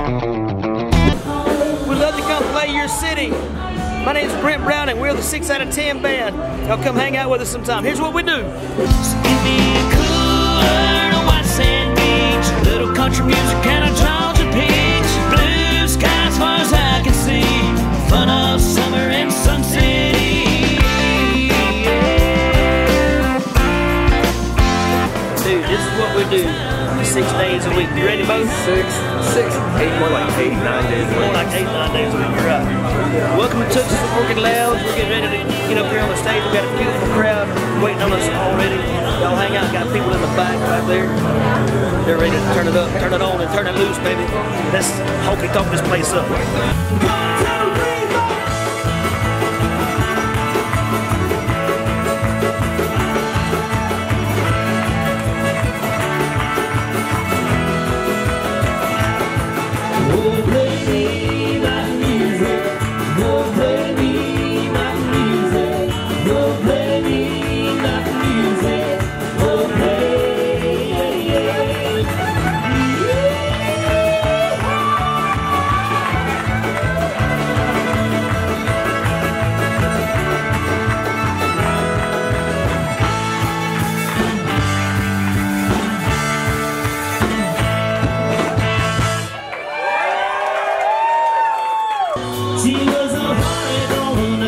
We'd love to come play your city. My name's Brent and we're the 6 out of 10 band. Y'all come hang out with us sometime. Here's what we do. Indian cooler, a white sand beach, little country music and a Georgia peach. Blue sky as far as I can see, fun of summer in Sun City. Dude, this is what we do 6 days a week. You ready, Bo? 6, 8, more like 8, 9 days a week. More like 8, 9 days a week. You're right. Welcome to Texas Orchid Lounge. We're getting ready to get up here on the stage. We've got a beautiful crowd waiting on us already. Y'all hang out. Got people in the back right there. They're ready to turn it up, turn it on, and turn it loose, baby. Let's honky tonk this place up. She was a honey